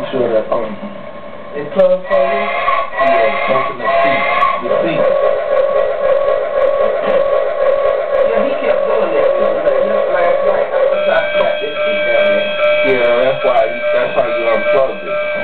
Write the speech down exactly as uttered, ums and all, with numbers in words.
sure that um It's plugged for you? yeah, something the seat. The seat. Yeah, he kept doing that. It was like just last night. I I slapped his seat down there. Yeah, that's why that's how you unplugged it.